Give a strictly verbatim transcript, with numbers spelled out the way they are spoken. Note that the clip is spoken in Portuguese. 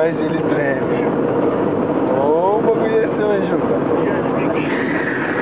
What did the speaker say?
mas ele treme. Ô, o bagulho é seu, hein, Juca?